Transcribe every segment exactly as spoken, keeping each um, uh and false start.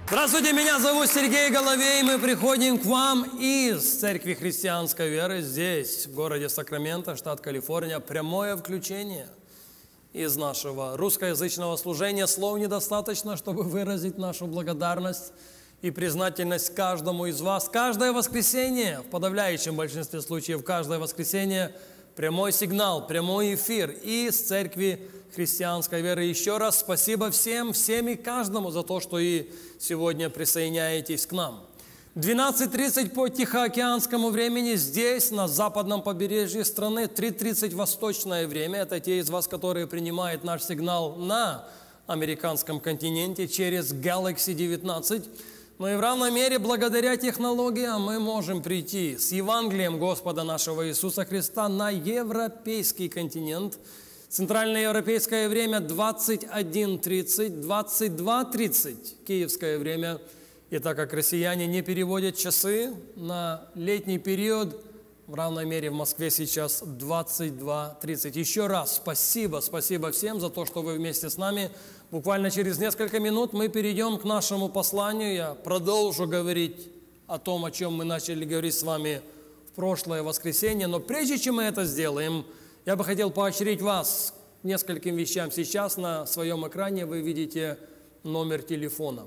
Здравствуйте, меня зовут Сергей Головей. Мы приходим к вам из Церкви Христианской Веры здесь, в городе Сакраменто, штат Калифорния. Прямое включение из нашего русскоязычного служения. Слов недостаточно, чтобы выразить нашу благодарность и признательность каждому из вас. Каждое воскресенье, в подавляющем большинстве случаев, каждое воскресенье прямой сигнал, прямой эфир из Церкви Христианской Веры. Еще раз спасибо всем, всем и каждому за то, что и сегодня присоединяетесь к нам. двенадцать тридцать по тихоокеанскому времени здесь, на западном побережье страны, три тридцать восточное время. Это те из вас, которые принимают наш сигнал на американском континенте через Galaxy девятнадцать. Но и в равной мере, благодаря технологиям, мы можем прийти с Евангелием Господа нашего Иисуса Христа на европейский континент. Центральноевропейское время двадцать один тридцать, двадцать два тридцать киевское время. И так как россияне не переводят часы на летний период, в равной мере в Москве сейчас двадцать два тридцать. Еще раз спасибо, спасибо всем за то, что вы вместе с нами. Буквально через несколько минут мы перейдем к нашему посланию. Я продолжу говорить о том, о чем мы начали говорить с вами в прошлое воскресенье. Но прежде чем мы это сделаем, я бы хотел поощрить вас к нескольким вещам. Сейчас на своем экране вы видите номер телефона.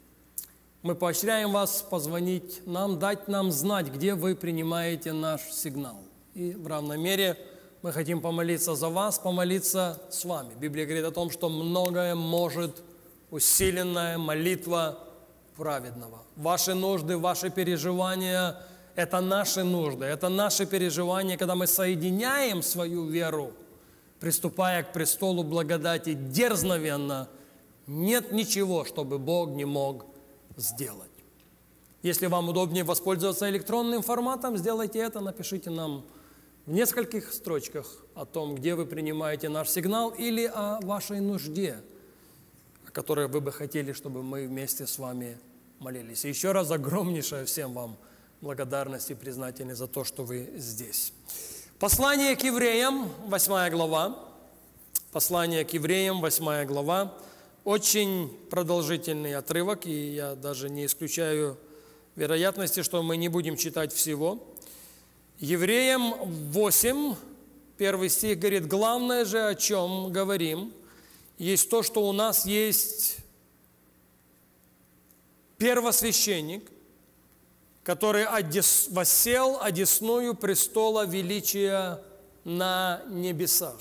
Мы поощряем вас позвонить нам, дать нам знать, где вы принимаете наш сигнал. И в равной мере мы хотим помолиться за вас, помолиться с вами. Библия говорит о том, что многое может усиленная молитва праведного. Ваши нужды, ваши переживания – это наши нужды, это наши переживания, когда мы соединяем свою веру, приступая к престолу благодати дерзновенно. Нет ничего, чтобы Бог не мог сделать. Если вам удобнее воспользоваться электронным форматом, сделайте это, напишите нам в нескольких строчках о том, где вы принимаете наш сигнал, или о вашей нужде, о которой вы бы хотели, чтобы мы вместе с вами молились. И еще раз огромнейшее всем вам благодарность и признательность за то, что вы здесь. Послание к евреям, восьмая глава. Послание к евреям, восьмая глава. Очень продолжительный отрывок, и я даже не исключаю вероятности, что мы не будем читать всего. Евреям восемь, первый стих говорит: «Главное же, о чем говорим, есть то, что у нас есть первосвященник, который одес, воссел одесную престола величия на небесах.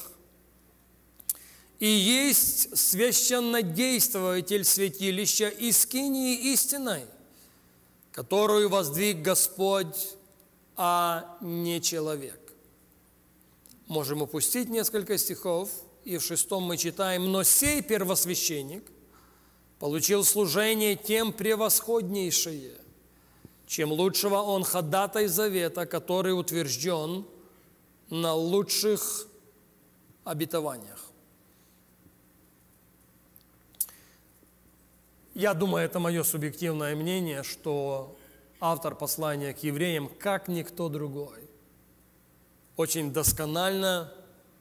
И есть священнодействователь святилища и скинии истинной, которую воздвиг Господь, а не человек». Можем упустить несколько стихов, и в шестом мы читаем: «Но сей первосвященник получил служение тем превосходнейшее, чем лучшего он ходатай завета, который утвержден на лучших обетованиях». Я думаю, это мое субъективное мнение, что автор послания к евреям, как никто другой, очень досконально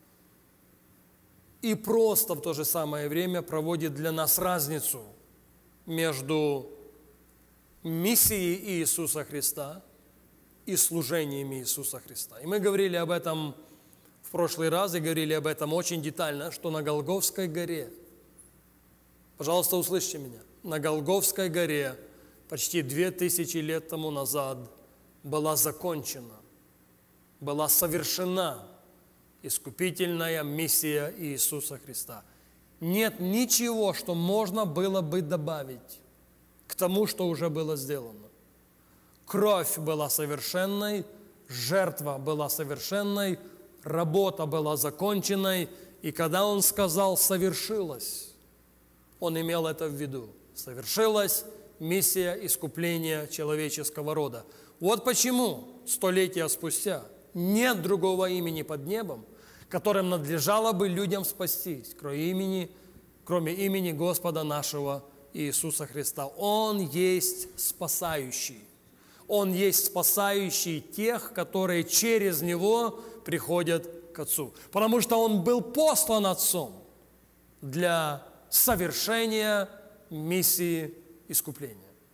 и просто в то же самое время проводит для нас разницу между миссией Иисуса Христа и служением Иисуса Христа. И мы говорили об этом в прошлый раз, и говорили об этом очень детально, что на Голгофской горе, пожалуйста, услышьте меня, на Голгофской горе почти две тысячи лет тому назад была закончена, была совершена искупительная миссия Иисуса Христа. Нет ничего, что можно было бы добавить к тому, что уже было сделано. Кровь была совершенной, жертва была совершенной, работа была законченной, и когда Он сказал «совершилось», Он имел это в виду. Совершилась миссия искупления человеческого рода. Вот почему столетия спустя нет другого имени под небом, которым надлежало бы людям спастись, кроме имени, кроме имени Господа нашего Иисуса Христа. Он есть спасающий. Он есть спасающий тех, которые через Него приходят к Отцу. Потому что Он был послан Отцом для совершения миссии искупления.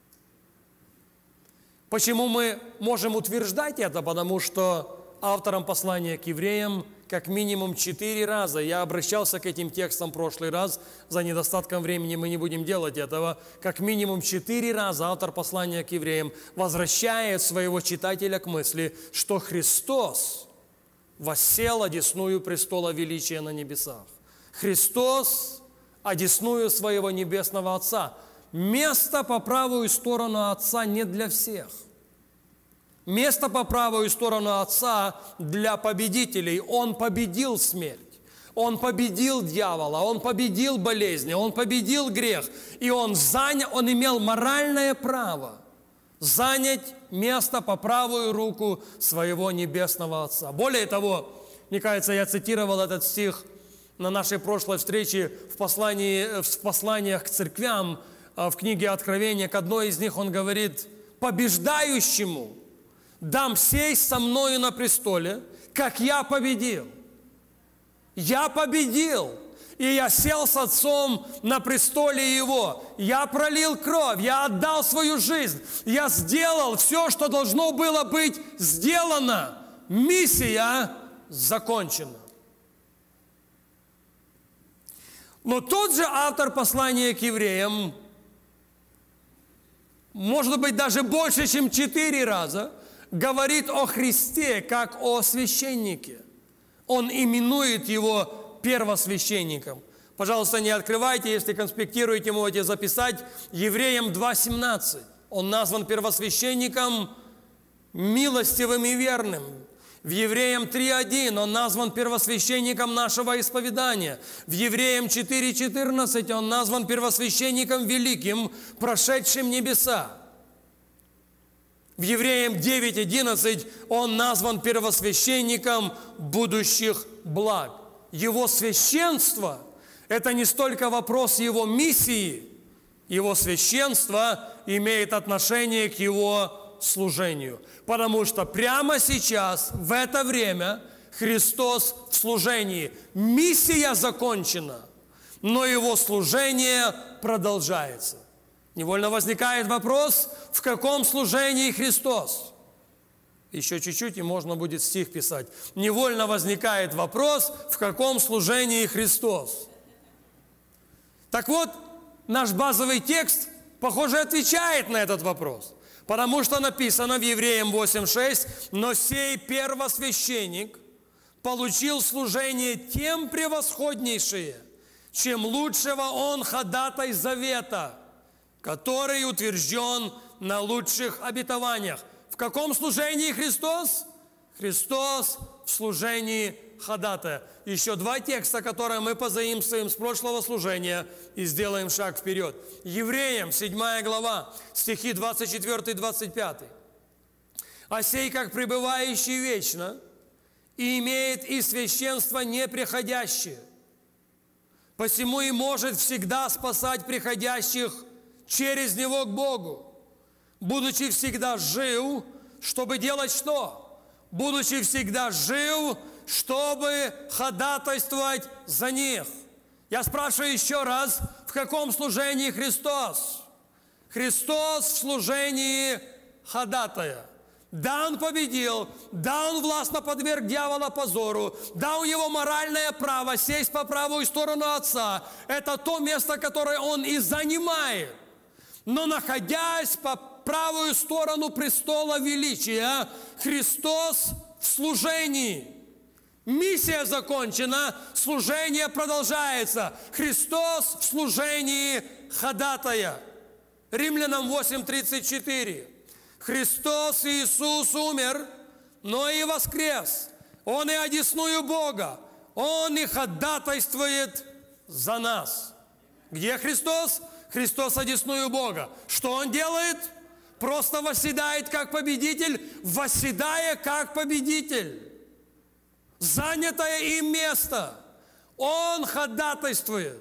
Почему мы можем утверждать это? Потому что автором послания к евреям как минимум четыре раза, я обращался к этим текстам в прошлый раз, за недостатком времени мы не будем делать этого, как минимум четыре раза автор послания к евреям возвращает своего читателя к мысли, что Христос воссел одесную престола величия на небесах. Христос одесную своего небесного Отца. Место по правую сторону Отца не для всех. Место по правую сторону Отца для победителей. Он победил смерть. Он победил дьявола. Он победил болезни. Он победил грех. И он, занял, он имел моральное право занять место по правую руку своего небесного Отца. Более того, мне кажется, я цитировал этот стих на нашей прошлой встрече в, послании, в посланиях к церквям, в книге Откровения. К одной из них он говорит: «Побеждающему дам сесть со мною на престоле, как я победил». Я победил, и я сел с Отцом на престоле Его. Я пролил кровь, я отдал свою жизнь. Я сделал все, что должно было быть сделано. Миссия закончена. Но тот же автор послания к евреям, может быть, даже больше, чем четыре раза, говорит о Христе как о священнике. Он именует Его первосвященником. Пожалуйста, не открывайте, если конспектируете, можете записать. Евреям два семнадцать. Он назван первосвященником милостивым и верным. В Евреям три один он назван первосвященником нашего исповедания. В Евреям четыре четырнадцать он назван первосвященником великим, прошедшим небеса. В Евреям девять одиннадцать он назван первосвященником будущих благ. Его священство – это не столько вопрос его миссии, его священство имеет отношение к его служению. Потому что прямо сейчас, в это время, Христос в служении. Миссия закончена, но Его служение продолжается. Невольно возникает вопрос, в каком служении Христос? Еще чуть-чуть, и можно будет стих писать. Невольно возникает вопрос, в каком служении Христос? Так вот, наш базовый текст, похоже, отвечает на этот вопрос. Потому что написано в Евреям восемь шесть: «Но сей первосвященник получил служение тем превосходнейшее, чем лучшего он ходатай завета, который утвержден на лучших обетованиях». В каком служении Христос? Христос в служении ходатая. Еще два текста, которые мы позаимствуем с прошлого служения и сделаем шаг вперед. Евреям, седьмая глава, стихи двадцать четыре двадцать пять. «А сей, как пребывающий вечно, и имеет и священство неприходящее, посему и может всегда спасать приходящих через него к Богу, будучи всегда жив, чтобы делать что? Будучи всегда жив, чтобы ходатайствовать за них». Я спрашиваю еще раз, в каком служении Христос? Христос в служении ходатая. Да, Он победил, да, Он властно подверг дьявола позору, да, у Него моральное право сесть по правую сторону Отца. Это то место, которое Он и занимает. Но находясь по правую сторону престола величия, Христос в служении. Миссия закончена, служение продолжается. Христос в служении ходатая. Римлянам восемь тридцать четыре. «Христос Иисус умер, но и воскрес. Он и одесную Бога. Он и ходатайствует за нас». Где Христос? Христос одесную Бога. Что Он делает? Просто восседает как победитель, восседая как победитель. Занятое им место. Он ходатайствует.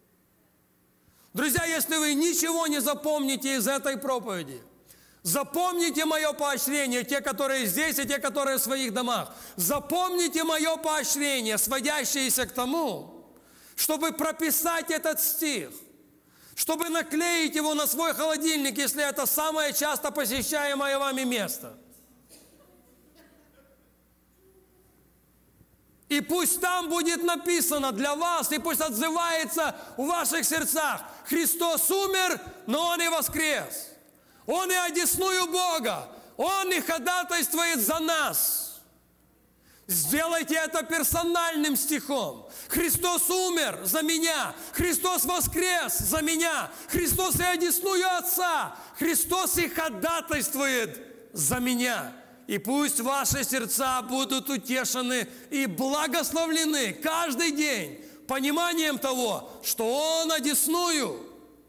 Друзья, если вы ничего не запомните из этой проповеди, запомните мое поощрение, те, которые здесь, и те, которые в своих домах. Запомните мое поощрение, сводящееся к тому, чтобы прописать этот стих. чтобы наклеить его на свой холодильник, если это самое часто посещаемое вами место. И пусть там будет написано для вас, и пусть отзывается в ваших сердцах: Христос умер, но Он и воскрес. Он и одесную Бога. Он и ходатайствует за нас. Сделайте это персональным стихом. Христос умер за меня. Христос воскрес за меня. Христос и одесную Отца. Христос и ходатайствует за меня. И пусть ваши сердца будут утешены и благословлены каждый день пониманием того, что Он одесную,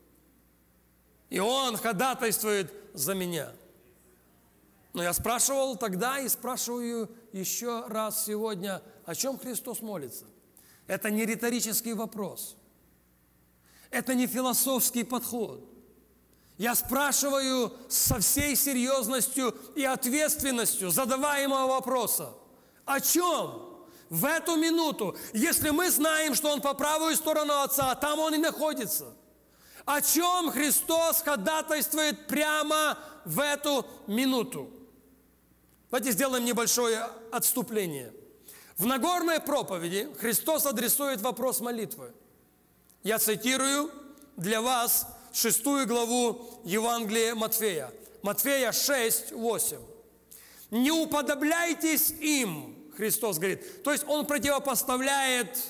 и Он ходатайствует за меня. Но я спрашивал тогда и спрашиваю еще раз сегодня, о чем Христос молится. Это не риторический вопрос. Это не философский подход. Я спрашиваю со всей серьезностью и ответственностью задаваемого вопроса. О чем в эту минуту, если мы знаем, что Он по правую сторону Отца, а там Он и находится? О чем Христос ходатайствует прямо в эту минуту? Давайте сделаем небольшое отступление. В Нагорной проповеди Христос адресует вопрос молитвы. Я цитирую для вас шестую главу Евангелия Матфея. Матфея шесть, восемь. «Не уподобляйтесь им», Христос говорит. То есть Он противопоставляет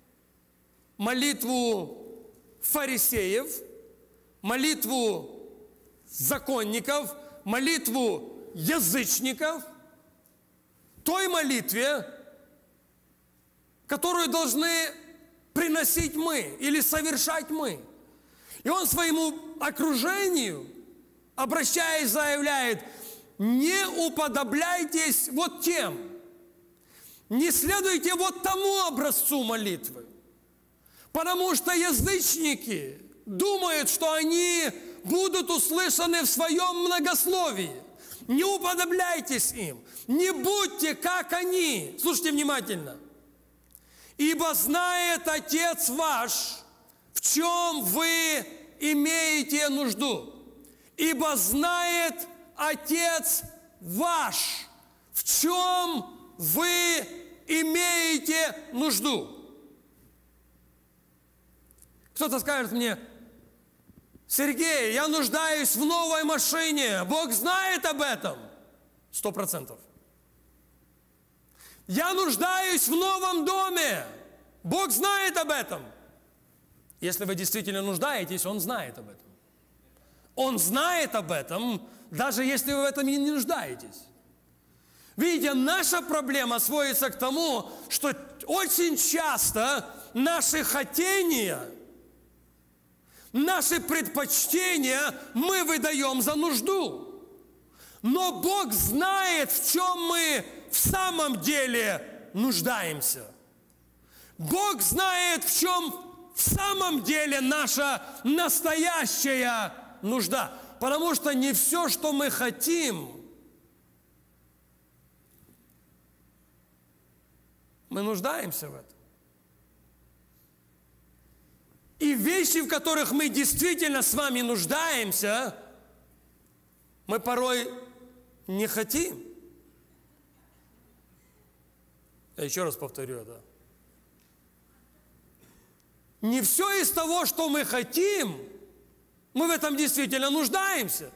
молитву фарисеев, молитву законников, молитву язычников той молитве, которую должны приносить мы или совершать мы. И Он своему окружению, обращаясь, заявляет: не уподобляйтесь вот тем, не следуйте вот тому образцу молитвы, потому что язычники думают, что они будут услышаны в своем многословии. Не уподобляйтесь им, не будьте как они. Слушайте внимательно. «Ибо знает Отец ваш, в чем вы имеете нужду. Ибо знает Отец ваш, в чем вы имеете нужду». Кто-то скажет мне: Сергей, я нуждаюсь в новой машине. Бог знает об этом. Сто процентов. Я нуждаюсь в новом доме. Бог знает об этом. Если вы действительно нуждаетесь, Он знает об этом. Он знает об этом, даже если вы в этом и не нуждаетесь. Видите, наша проблема сводится к тому, что очень часто наши хотения, наши предпочтения мы выдаем за нужду. Но Бог знает, в чем мы в самом деле нуждаемся. Бог знает, в чем в самом деле наша настоящая нужда. Потому что не все, что мы хотим, мы нуждаемся в этом. И вещи, в которых мы действительно с вами нуждаемся, мы порой не хотим. Я еще раз повторю это. Не все из того, что мы хотим, мы в этом действительно нуждаемся.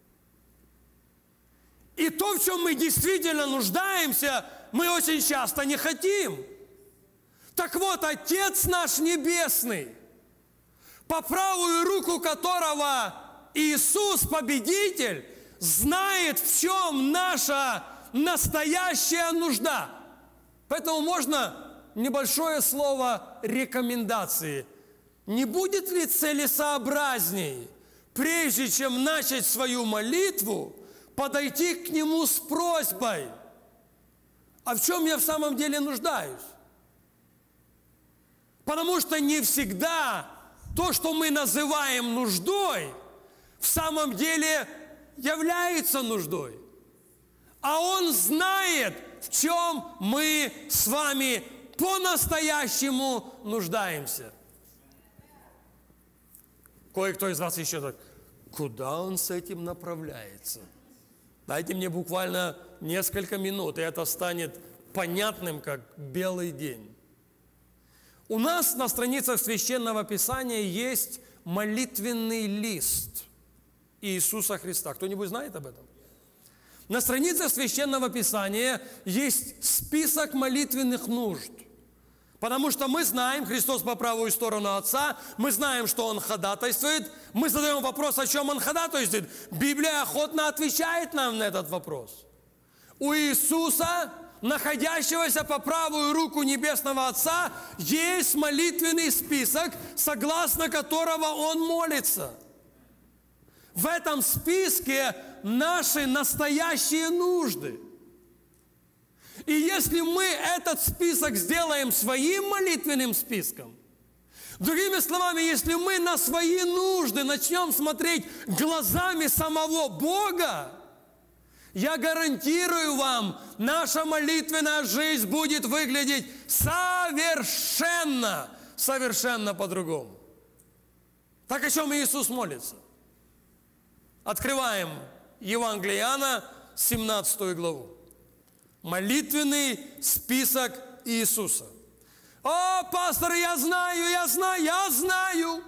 И то, в чем мы действительно нуждаемся, мы очень часто не хотим. Так вот, Отец наш Небесный, по правую руку которого Иисус, Победитель, знает, в чем наша настоящая нужда. Поэтому можно небольшое слово рекомендации. Не будет ли целесообразней, прежде чем начать свою молитву, подойти к Нему с просьбой: а в чем я в самом деле нуждаюсь? Потому что не всегда то, что мы называем нуждой, в самом деле является нуждой. А Он знает, в чем мы с вами по-настоящему нуждаемся. Кое-кто из вас еще так, куда он с этим направляется? Дайте мне буквально несколько минут, и это станет понятным, как белый день. У нас на страницах Священного Писания есть молитвенный лист Иисуса Христа. Кто-нибудь знает об этом? На страницах Священного Писания есть список молитвенных нужд. Потому что мы знаем, Христос по правую сторону Отца, мы знаем, что Он ходатайствует, мы задаем вопрос, о чем Он ходатайствует. Библия охотно отвечает нам на этот вопрос. У Иисуса, находящегося по правую руку Небесного Отца, есть молитвенный список, согласно которого Он молится. В этом списке наши настоящие нужды. И если мы этот список сделаем своим молитвенным списком, другими словами, если мы на свои нужды начнем смотреть глазами самого Бога, я гарантирую вам, наша молитвенная жизнь будет выглядеть совершенно, совершенно по-другому. Так о чем Иисус молится? Открываем Евангелие Иоанна, семнадцатую главу. Молитвенный список Иисуса. О, пастор, я знаю, я знаю, я знаю.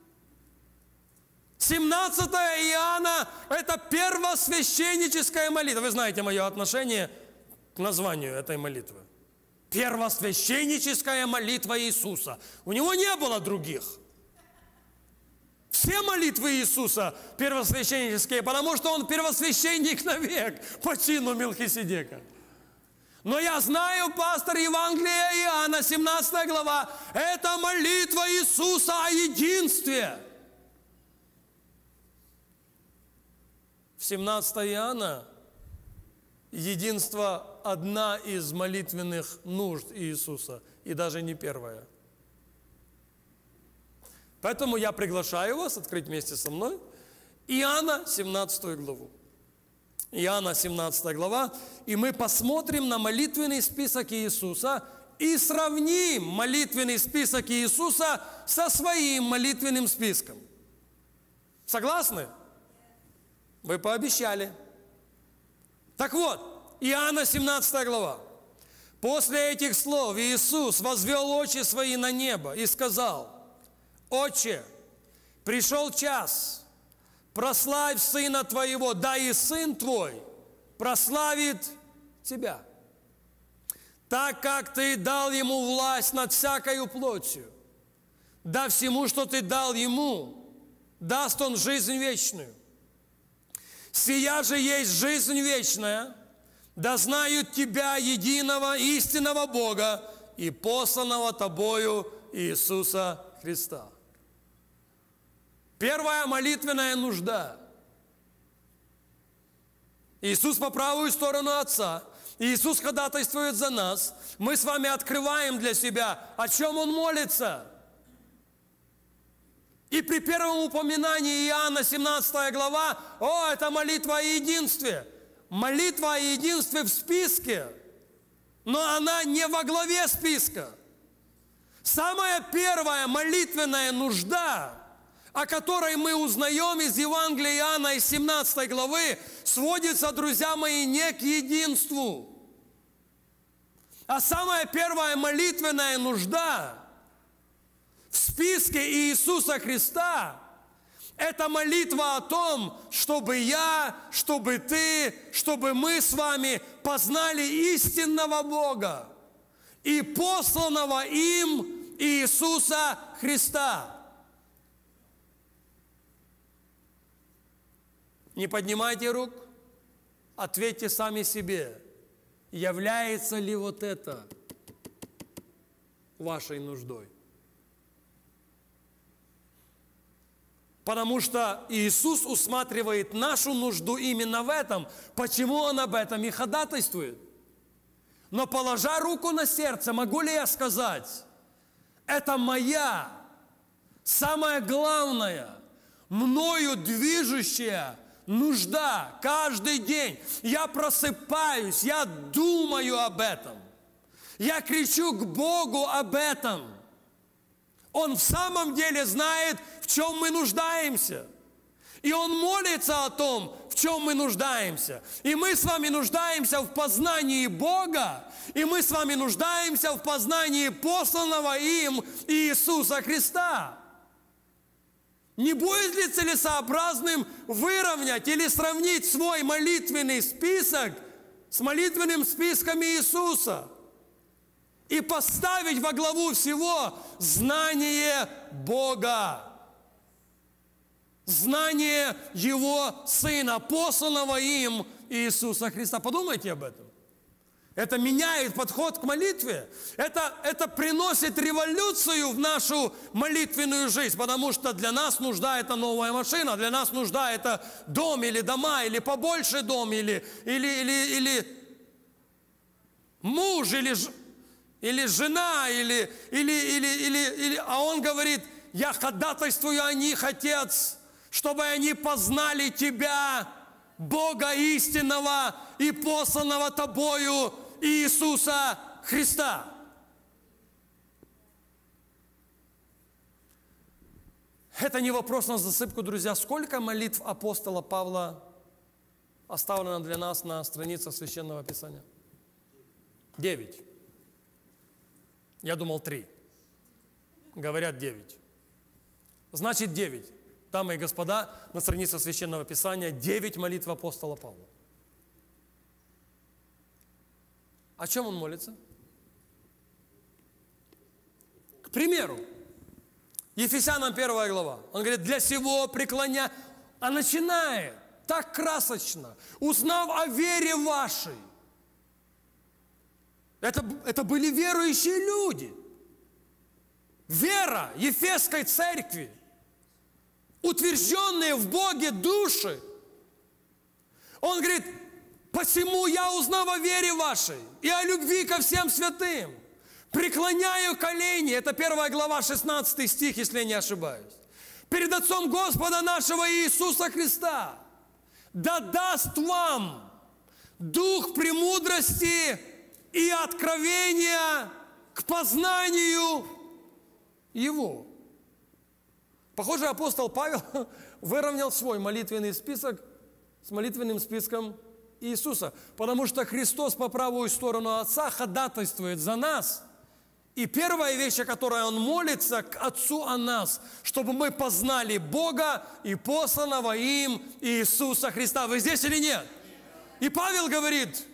семнадцатое Иоанна – это первосвященническая молитва. Вы знаете мое отношение к названию этой молитвы. Первосвященническая молитва Иисуса. У Него не было других. Все молитвы Иисуса первосвященнические, потому что Он первосвященник навек по чину Мелхиседека. Но я знаю, пастор, Евангелие Иоанна, семнадцатая глава, это молитва Иисуса о единстве. В семнадцатом Иоанна единство одна из молитвенных нужд Иисуса, и даже не первая. Поэтому я приглашаю вас открыть вместе со мной Иоанна, семнадцатую главу. Иоанна, семнадцатая глава, и мы посмотрим на молитвенный список Иисуса и сравним молитвенный список Иисуса со своим молитвенным списком. Согласны? Вы пообещали. Так вот, Иоанна, семнадцатая глава. После этих слов Иисус возвел очи свои на небо и сказал: «Отче, пришел час, прославь Сына Твоего, да и Сын Твой прославит Тебя, так как Ты дал Ему власть над всякою плотью, да всему, что Ты дал Ему, даст Он жизнь вечную. Сия же есть жизнь вечная, да знают Тебя, единого истинного Бога и посланного Тобою Иисуса Христа». Первая молитвенная нужда. Иисус по правую сторону Отца. Иисус ходатайствует за нас. Мы с вами открываем для себя, о чем Он молится. И при первом упоминании Иоанна, семнадцатая глава, о, это молитва о единстве. Молитва о единстве в списке, но она не во главе списка. Самая первая молитвенная нужда, о которой мы узнаем из Евангелия Иоанна из семнадцатой главы, сводится, друзья мои, не к единству. А самая первая молитвенная нужда в списке Иисуса Христа – это молитва о том, чтобы я, чтобы ты, чтобы мы с вами познали истинного Бога и посланного им Иисуса Христа. Не поднимайте рук, ответьте сами себе, является ли вот это вашей нуждой. Потому что Иисус усматривает нашу нужду именно в этом, почему Он об этом и ходатайствует. Но положа руку на сердце, могу ли я сказать, это моя, самая главная, мною движущая нужда каждый день. Я просыпаюсь, я думаю об этом. Я кричу к Богу об этом. Он в самом деле знает, в чем мы нуждаемся. И Он молится о том, в чем мы нуждаемся. И мы с вами нуждаемся в познании Бога, и мы с вами нуждаемся в познании посланного им Иисуса Христа. Не будет ли целесообразным выровнять или сравнить свой молитвенный список с молитвенным списком Иисуса и поставить во главу всего знание Бога? Знание Его Сына, посланного им Иисуса Христа. Подумайте об этом. Это меняет подход к молитве. Это, это приносит революцию в нашу молитвенную жизнь, потому что для нас нужда это новая машина, для нас нужда это дом или дома, или побольше дом, или, или, или, или муж, или, или жена, или, или, или, или, или... А он говорит: я ходатайствую о них, Отец, чтобы они познали Тебя, Бога истинного и посланного Тобою Иисуса Христа. Это не вопрос на засыпку, друзья. Сколько молитв апостола Павла оставлено для нас на страницах Священного Писания? Девять. Я думал, три. Говорят, девять. Значит, девять. Дамы и господа, на странице Священного Писания девять молитв апостола Павла. О чем он молится? К примеру, Ефесянам первая глава. Он говорит: для сего преклоня... А начинает так красочно: узнав о вере вашей. Это, это были верующие люди. Вера Ефесской церкви. Утвержденные в Боге души. Он говорит: посему я, узнав о вере вашей и о любви ко всем святым, преклоняю колени, это первая глава, шестнадцатый стих, если я не ошибаюсь, перед Отцом Господа нашего Иисуса Христа, да даст вам дух премудрости и откровения к познанию Его. Похоже, апостол Павел выровнял свой молитвенный список с молитвенным списком Иисуса, потому что Христос по правую сторону Отца ходатайствует за нас. И первая вещь, о которой Он молится к Отцу о нас, чтобы мы познали Бога и посланного им Иисуса Христа. Вы здесь или нет? И Павел говорит,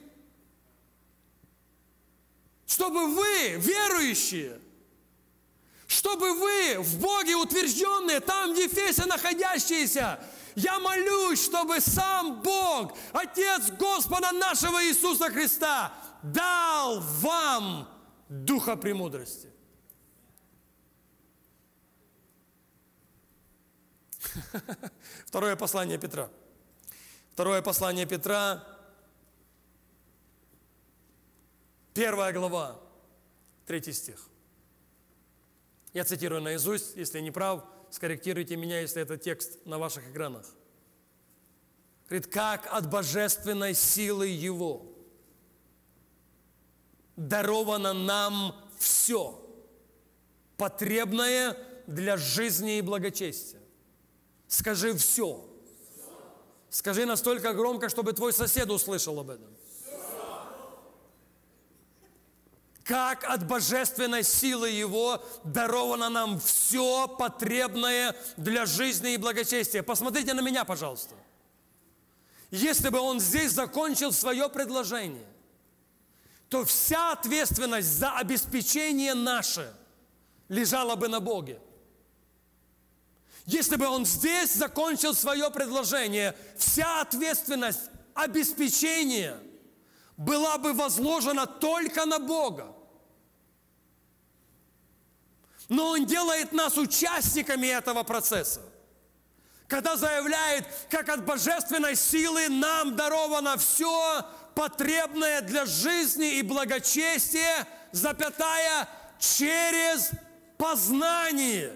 чтобы вы, верующие, чтобы вы в Боге утвержденные, там в Ефесе находящиеся, я молюсь, чтобы сам Бог, Отец Господа нашего Иисуса Христа, дал вам духа премудрости. Второе послание Петра. Второе послание Петра, первая глава, третий стих. Я цитирую наизусть, если не прав, скорректируйте меня, если это текст на ваших экранах. Говорит: как от божественной силы Его даровано нам все, потребное для жизни и благочестия. Скажи все. Скажи настолько громко, чтобы твой сосед услышал об этом. Как от божественной силы Его даровано нам все потребное для жизни и благочестия. Посмотрите на меня, пожалуйста. Если бы он здесь закончил свое предложение, то вся ответственность за обеспечение наше лежала бы на Боге. Если бы он здесь закончил свое предложение, вся ответственность обеспечения была бы возложена только на Бога. Но Он делает нас участниками этого процесса. Когда заявляет, как от божественной силы нам даровано все потребное для жизни и благочестия, запятая, через познание.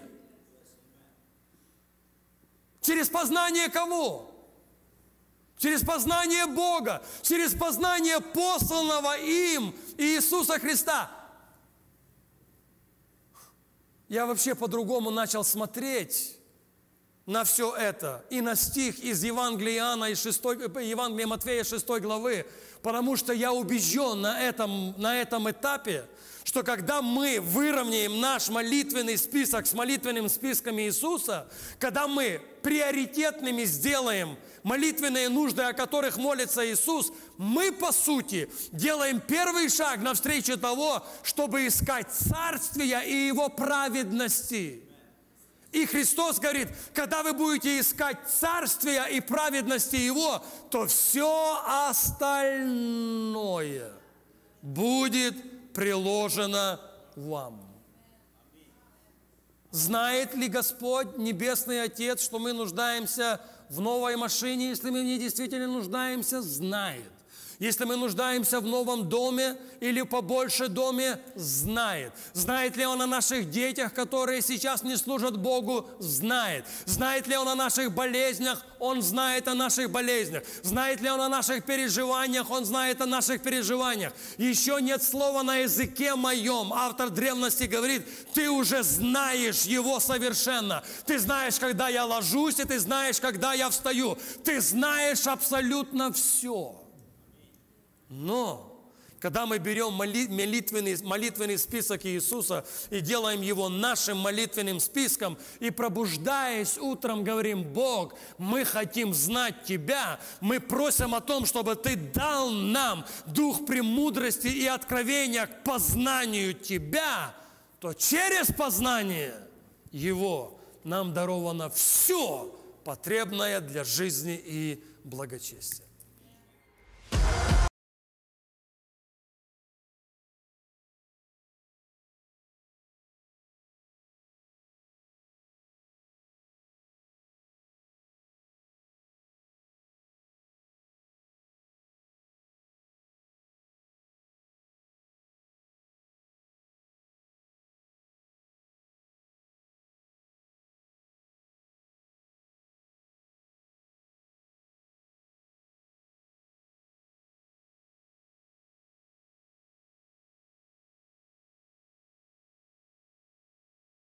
Через познание кого? Через познание Бога, через познание посланного им Иисуса Христа. я вообще по-другому начал смотреть на все это. И на стих из Евангелия Иоанна, из шестой, Евангелия Матфея шестой главы. Потому что я убежден на этом, на этом этапе, что когда мы выровняем наш молитвенный список с молитвенным списком Иисуса, когда мы приоритетными сделаем молитвенные нужды, о которых молится Иисус, мы, по сути, делаем первый шаг навстречу того, чтобы искать царствия и Его праведности. И Христос говорит, когда вы будете искать царствия и праведности Его, то все остальное будет приложено вам. Знает ли Господь, Небесный Отец, что мы нуждаемся в новой машине, если мы в ней действительно нуждаемся? Знает. Если мы нуждаемся в новом доме или побольше доме, знает. Знает ли Он о наших детях, которые сейчас не служат Богу? Знает. Знает ли Он о наших болезнях? Он знает о наших болезнях. Знает ли Он о наших переживаниях? Он знает о наших переживаниях. Еще нет слова на языке моем. Автор древности говорит, ты уже знаешь Его совершенно. Ты знаешь, когда я ложусь, и ты знаешь, когда я встаю. Ты знаешь абсолютно все. Но, когда мы берем молитвенный, молитвенный список Иисуса и делаем его нашим молитвенным списком, и пробуждаясь утром говорим, Бог, мы хотим знать Тебя, мы просим о том, чтобы Ты дал нам дух премудрости и откровения к познанию Тебя, то через познание Его нам даровано все потребное для жизни и благочестия.